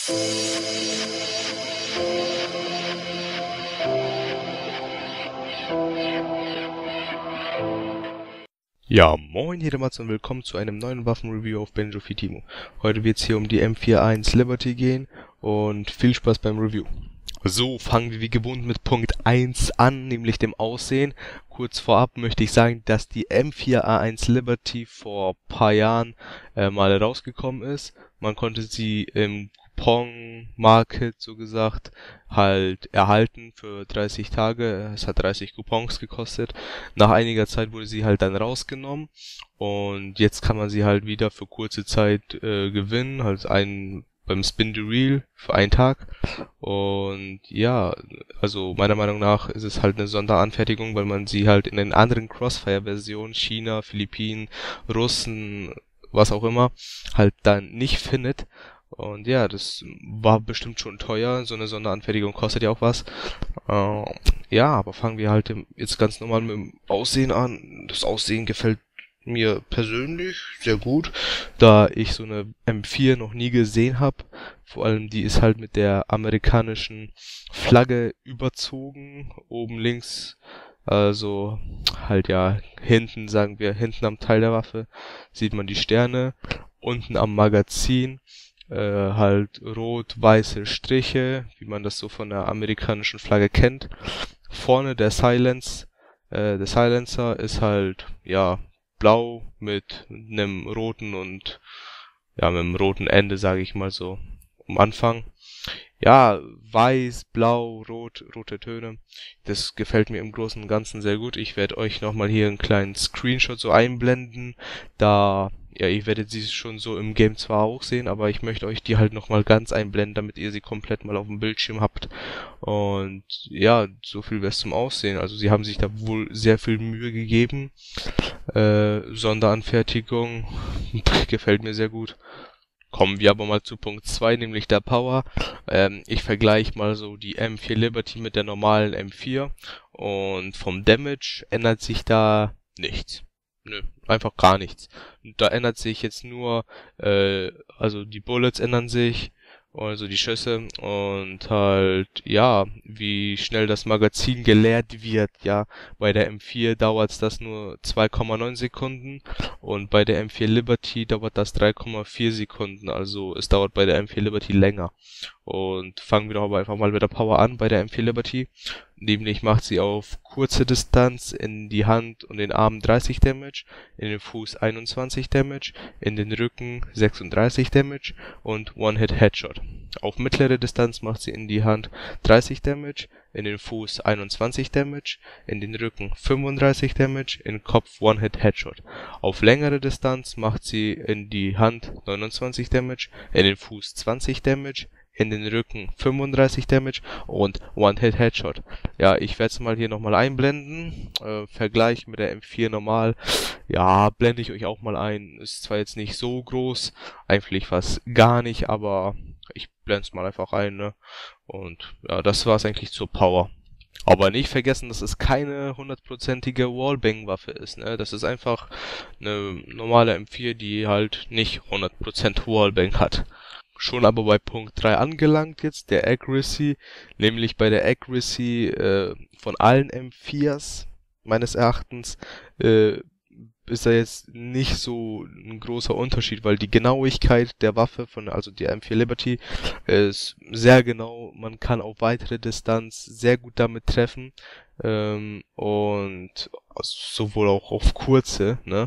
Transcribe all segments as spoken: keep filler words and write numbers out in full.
Ja, moin jedermanns und willkommen zu einem neuen Waffenreview auf Benjo Fitimo. Heute wird es hier um die M vier eins Liberty gehen und viel Spaß beim Review. So, fangen wir wie gewohnt mit Punkt eins an, nämlich dem Aussehen. Kurz vorab möchte ich sagen, dass die M vier A eins Liberty vor paar Jahren äh, mal rausgekommen ist. Man konnte sie im Coupon Market, so gesagt, halt erhalten für dreißig Tage. Es hat dreißig Coupons gekostet. Nach einiger Zeit wurde sie halt dann rausgenommen und jetzt kann man sie halt wieder für kurze Zeit äh, gewinnen, halt ein beim Spin the Reel für einen Tag. Und ja, also meiner Meinung nach ist es halt eine Sonderanfertigung, weil man sie halt in den anderen Crossfire-Versionen, China, Philippinen, Russen, was auch immer, halt dann nicht findet. Und ja, das war bestimmt schon teuer. So eine Sonderanfertigung kostet ja auch was. Äh, ja, aber fangen wir halt jetzt ganz normal mit dem Aussehen an. Das Aussehen gefällt mir persönlich sehr gut, da ich so eine M vier noch nie gesehen habe. Vor allem die ist halt mit der amerikanischen Flagge überzogen, oben links, also halt ja hinten, sagen wir, hinten am Teil der Waffe sieht man die Sterne, unten am Magazin äh, halt rot-weiße Striche, wie man das so von der amerikanischen Flagge kennt. Vorne der Silence, äh, der Silencer ist halt, ja, blau mit einem roten und ja, mit einem roten Ende, sage ich mal so, am Anfang. Ja, weiß, blau, rot, rote Töne. Das gefällt mir im Großen und Ganzen sehr gut. Ich werde euch nochmal hier einen kleinen Screenshot so einblenden, da, ja, ihr werdet sie schon so im Game zwar auch sehen, aber ich möchte euch die halt nochmal ganz einblenden, damit ihr sie komplett mal auf dem Bildschirm habt. Und ja, so viel wär's zum Aussehen. Also sie haben sich da wohl sehr viel Mühe gegeben. Äh, Sonderanfertigung gefällt mir sehr gut. Kommen wir aber mal zu Punkt zwei, nämlich der Power. Ähm, ich vergleiche mal so die M vier Liberty mit der normalen M vier und vom Damage ändert sich da nichts. Nö, einfach gar nichts. Da ändert sich jetzt nur, äh, also die Bullets ändern sich, also die Schüsse und halt, ja, wie schnell das Magazin geleert wird, ja. Bei der M vier dauert das nur zwei Komma neun Sekunden und bei der M vier Liberty dauert das drei Komma vier Sekunden, also es dauert bei der M vier Liberty länger. Und fangen wir doch aber einfach mal mit der Power an bei der M vier Liberty. Nämlich macht sie auf kurze Distanz in die Hand und den Arm dreißig Damage, in den Fuß einundzwanzig Damage, in den Rücken sechsunddreißig Damage und One-Hit-Headshot. Auf mittlere Distanz macht sie in die Hand dreißig Damage, in den Fuß einundzwanzig Damage, in den Rücken fünfunddreißig Damage, in den Kopf One-Hit-Headshot. Auf längere Distanz macht sie in die Hand neunundzwanzig Damage, in den Fuß zwanzig Damage, in den Rücken fünfunddreißig Damage und One-Hit-Headshot. Ja, ich werde es mal hier nochmal einblenden. Äh, Vergleich mit der M vier normal. Ja, blende ich euch auch mal ein. Ist zwar jetzt nicht so groß, eigentlich fast gar nicht, aber ich blende es mal einfach ein, ne? Und ja, das war es eigentlich zur Power. Aber nicht vergessen, dass es keine hundertprozentige Wallbang-Waffe ist, ne? Das ist einfach eine normale M vier, die halt nicht hundert Prozent Wallbang hat. Schon aber bei Punkt drei angelangt jetzt, der Accuracy, nämlich bei der Accuracy äh, von allen M viers meines Erachtens äh, ist da jetzt nicht so ein großer Unterschied, weil die Genauigkeit der Waffe von, also die M vier Liberty, ist sehr genau, man kann auf weitere Distanz sehr gut damit treffen ähm, und sowohl auch auf kurze, ne?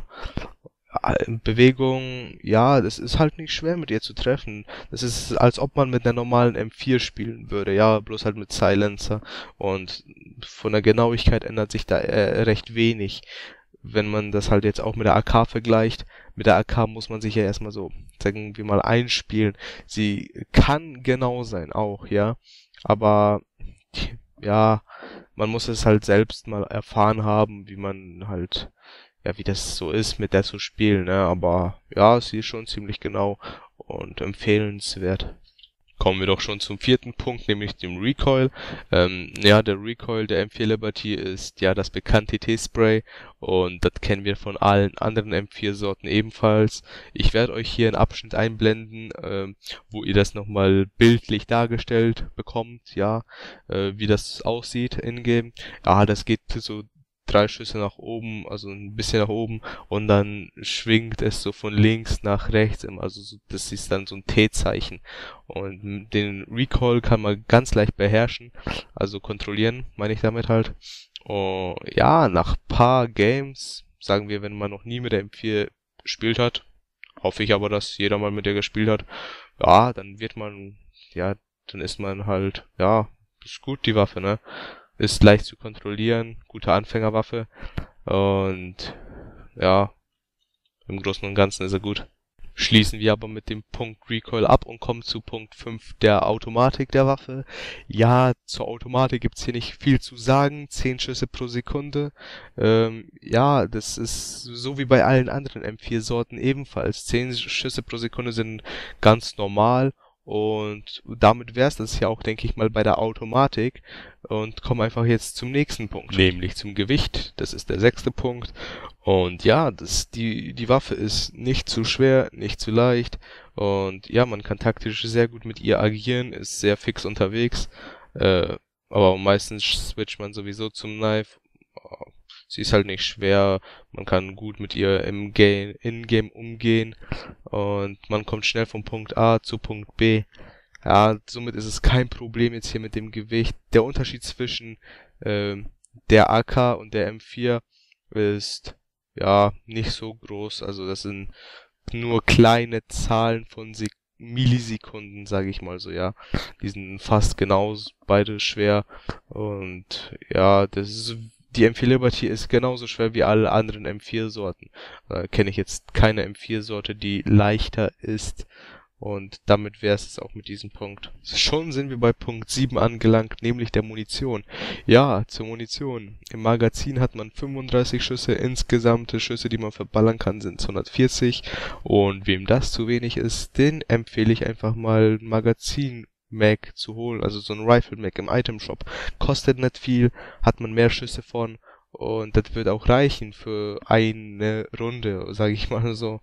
Bewegung, ja, das ist halt nicht schwer mit ihr zu treffen. Das ist, als ob man mit einer normalen M vier spielen würde, ja, bloß halt mit Silencer. Und von der Genauigkeit ändert sich da äh, recht wenig. Wenn man das halt jetzt auch mit der A K vergleicht, mit der A K muss man sich ja erstmal so, sagen wir mal, einspielen. Sie kann genau sein, auch, ja, aber ja, man muss es halt selbst mal erfahren haben, wie man halt, ja, wie das so ist, mit der zu spielen, ne, aber ja, sie ist schon ziemlich genau und empfehlenswert. kommen wir doch schon zum vierten Punkt, nämlich dem Recoil. Ähm, ja, der Recoil der M vier Liberty ist ja das bekannte T-Spray und das kennen wir von allen anderen M vier Sorten ebenfalls. Ich werde euch hier einen Abschnitt einblenden, ähm, wo ihr das nochmal bildlich dargestellt bekommt, ja, äh, wie das aussieht in-game. Ja, das geht so drei Schüsse nach oben, also ein bisschen nach oben und dann schwingt es so von links nach rechts immer, also so, das ist dann so ein T-Zeichen und den Recoil kann man ganz leicht beherrschen, also kontrollieren, meine ich damit halt. Und ja, nach paar Games, sagen wir, wenn man noch nie mit der M vier gespielt hat, hoffe ich aber, dass jeder mal mit der gespielt hat, ja, dann wird man, ja, dann ist man halt, ja, ist gut die Waffe, ne? Ist leicht zu kontrollieren, gute Anfängerwaffe und ja, im Großen und Ganzen ist er gut. Schließen wir aber mit dem Punkt Recoil ab und kommen zu Punkt fünf, der Automatik der Waffe. Ja, zur Automatik gibt's hier nicht viel zu sagen, zehn Schüsse pro Sekunde. Ähm, ja, das ist so wie bei allen anderen M vier Sorten ebenfalls. zehn Schüsse pro Sekunde sind ganz normal. Und damit wär's das ja auch, denke ich mal, bei der Automatik und kommen einfach jetzt zum nächsten Punkt, nämlich zum Gewicht. Das ist der sechste Punkt. Und ja, das, die, die Waffe ist nicht zu schwer, nicht zu leicht und ja, man kann taktisch sehr gut mit ihr agieren, ist sehr fix unterwegs, äh, aber meistens switcht man sowieso zum Knife. Sie ist halt nicht schwer, man kann gut mit ihr im Game, in-game umgehen und man kommt schnell vom Punkt A zu Punkt B. Ja, somit ist es kein Problem jetzt hier mit dem Gewicht. Der Unterschied zwischen äh, der A K und der M vier ist ja nicht so groß, also das sind nur kleine Zahlen von Sek Millisekunden, sage ich mal so, ja. Die sind fast genauso beide schwer und ja, das ist die M vier Liberty ist genauso schwer wie alle anderen M vier Sorten. Äh, kenne ich jetzt keine M vier Sorte, die leichter ist. Und damit wäre es auch mit diesem Punkt. Schon sind wir bei Punkt sieben angelangt, nämlich der Munition. Ja, zur Munition. Im Magazin hat man fünfunddreißig Schüsse, insgesamte Schüsse, die man verballern kann, sind hundertvierzig. Und wem das zu wenig ist, den empfehle ich einfach mal ein Magazin Mag zu holen, also so ein Rifle Mag im Item Shop. Kostet nicht viel, hat man mehr Schüsse von und das wird auch reichen für eine Runde, sage ich mal so.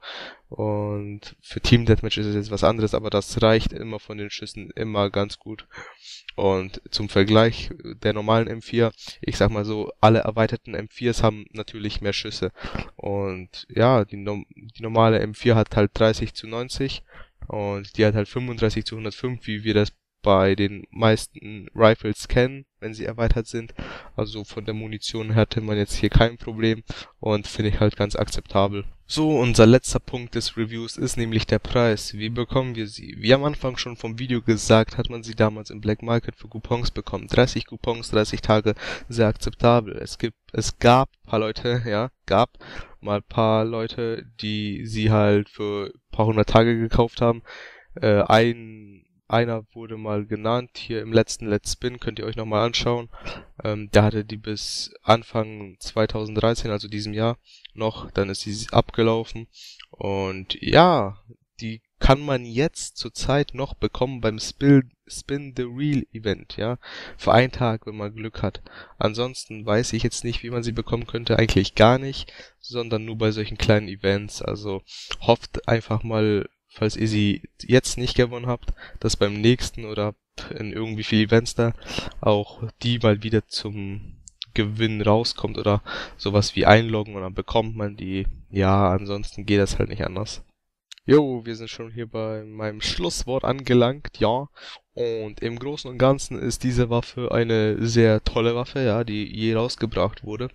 Und für Team Deathmatch ist es jetzt was anderes, aber das reicht immer von den Schüssen immer ganz gut. Und zum Vergleich der normalen M vier, ich sag mal so, alle erweiterten M viers haben natürlich mehr Schüsse. Und ja, die, die normale M vier hat halt dreißig zu neunzig. Und die hat halt fünfunddreißig zu hundertfünf, wie wir das bei den meisten Rifles kennen, wenn sie erweitert sind. Also von der Munition hatte man jetzt hier kein Problem und finde ich halt ganz akzeptabel. So, unser letzter Punkt des Reviews ist nämlich der Preis. Wie bekommen wir sie? Wie am Anfang schon vom Video gesagt, hat man sie damals im Black Market für Coupons bekommen. dreißig Coupons, dreißig Tage, sehr akzeptabel. Es gibt, es gab ein paar Leute, ja, gab mal ein paar Leute, die sie halt für ein paar hundert Tage gekauft haben. Äh, ein Einer wurde mal genannt, hier im letzten Let's Spin, könnt ihr euch nochmal anschauen. Ähm, der hatte die bis Anfang zweitausenddreizehn, also diesem Jahr, noch. Dann ist sie abgelaufen. Und ja, die kann man jetzt zurzeit noch bekommen beim Spin, Spin the Real Event, ja. Für einen Tag, wenn man Glück hat. Ansonsten weiß ich jetzt nicht, wie man sie bekommen könnte. Eigentlich gar nicht, sondern nur bei solchen kleinen Events. Also hofft einfach mal, falls ihr sie jetzt nicht gewonnen habt, dass beim nächsten oder in irgendwie viele Events da auch die mal wieder zum Gewinn rauskommt oder sowas wie einloggen und dann bekommt man die. Ja, ansonsten geht das halt nicht anders. Jo, wir sind schon hier bei meinem Schlusswort angelangt, ja. Und im Großen und Ganzen ist diese Waffe eine sehr tolle Waffe, ja, die je rausgebracht wurde.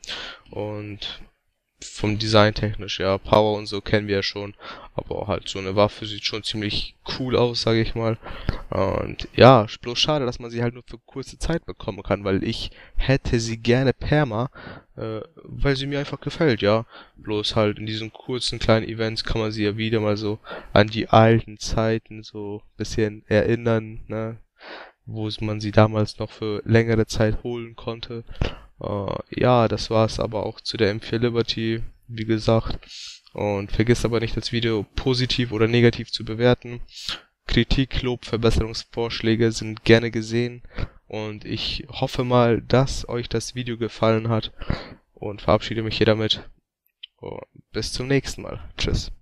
Und vom Design technisch, ja, Power und so kennen wir ja schon, aber halt so eine Waffe sieht schon ziemlich cool aus, sage ich mal. Und ja, bloß schade, dass man sie halt nur für kurze Zeit bekommen kann, weil ich hätte sie gerne perma, äh, weil sie mir einfach gefällt, ja. Bloß halt in diesen kurzen kleinen Events kann man sie ja wieder mal so an die alten Zeiten so ein bisschen erinnern, ne, wo man sie damals noch für längere Zeit holen konnte. Uh, ja, das war's aber auch zu der M vier Liberty, wie gesagt. Und vergiss aber nicht, das Video positiv oder negativ zu bewerten. Kritik, Lob, Verbesserungsvorschläge sind gerne gesehen. Und ich hoffe mal, dass euch das Video gefallen hat und verabschiede mich hier damit. Und bis zum nächsten Mal. Tschüss.